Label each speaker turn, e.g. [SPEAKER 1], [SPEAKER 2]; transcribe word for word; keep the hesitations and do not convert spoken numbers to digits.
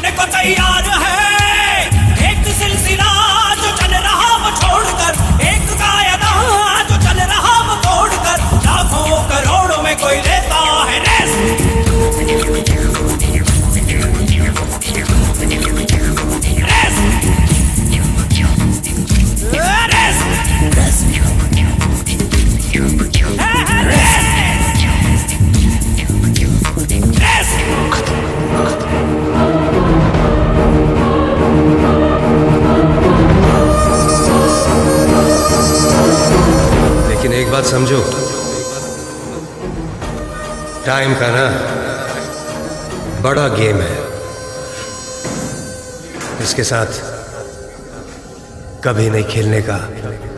[SPEAKER 1] लड़ने को तैयार है। एक सिलसिला जो चल रहा वो छोड़कर, एक कायदा जो चल रहा वो तोड़कर, लाखों करोड़ों में कोई लेता है रेस।
[SPEAKER 2] लेकिन एक बात समझो, टाइम का ना बड़ा गेम है, इसके साथ कभी नहीं खेलने का।